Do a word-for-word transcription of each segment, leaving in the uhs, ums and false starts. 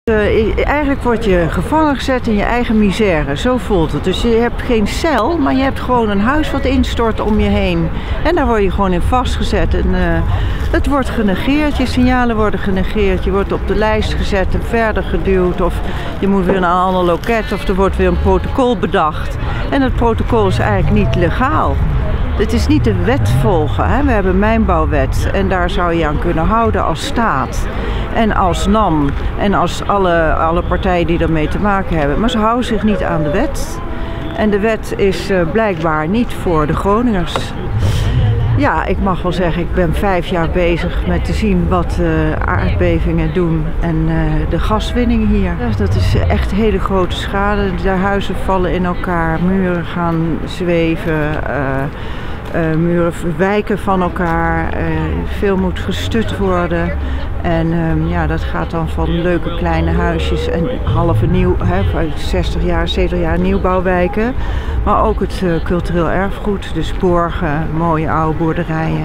Uh, eigenlijk word je gevangen gezet in je eigen misère, zo voelt het. Dus je hebt geen cel, maar je hebt gewoon een huis wat instort om je heen. En daar word je gewoon in vastgezet. En, uh, het wordt genegeerd, je signalen worden genegeerd. Je wordt op de lijst gezet en verder geduwd. Of je moet weer naar een ander loket of er wordt weer een protocol bedacht. En het protocol is eigenlijk niet legaal. Het is niet de wet volgen. Hè? We hebben een mijnbouwwet en daar zou je aan kunnen houden als staat. En als N A M en als alle, alle partijen die ermee te maken hebben. Maar ze houden zich niet aan de wet. En de wet is uh, blijkbaar niet voor de Groningers. Ja, ik mag wel zeggen, ik ben vijf jaar bezig met te zien wat uh, aardbevingen doen en uh, de gaswinning hier. Dat is echt hele grote schade. De huizen vallen in elkaar, muren gaan zweven. Uh, Uh, muren wijken van elkaar, uh, veel moet gestut worden. En uh, ja, dat gaat dan van leuke kleine huisjes en halve nieuw, hè, zestig jaar, zeventig jaar nieuwbouwwijken. Maar ook het uh, cultureel erfgoed, dus borgen, mooie oude boerderijen.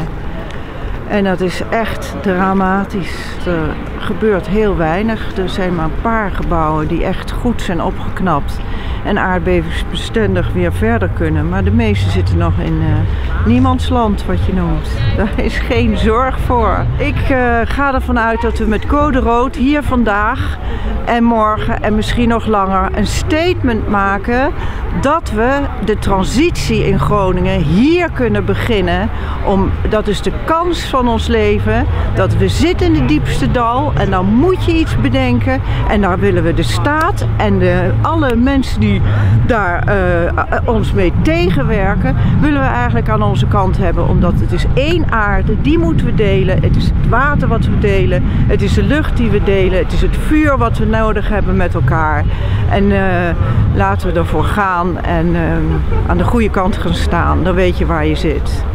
En dat is echt dramatisch. Er gebeurt heel weinig. Er zijn maar een paar gebouwen die echt goed zijn opgeknapt. En aardbevingsbestendig weer verder kunnen. Maar de meeste zitten nog in uh, niemandsland, wat je noemt. Daar is geen zorg voor. Ik uh, ga ervan uit dat we met code rood hier vandaag en morgen en misschien nog langer een statement maken dat we de transitie in Groningen hier kunnen beginnen. Om, dat is de kans van ons leven. Dat we zitten in het diepste dal en dan moet je iets bedenken. En daar willen we de staat en de, alle mensen die daar uh, ons mee tegenwerken, willen we eigenlijk aan onze kant hebben. Omdat het is één aarde, die moeten we delen. Het is het water wat we delen. Het is de lucht die we delen. Het is het vuur wat we nodig hebben met elkaar. En uh, laten we ervoor gaan en uh, aan de goede kant gaan staan. Dan weet je waar je zit.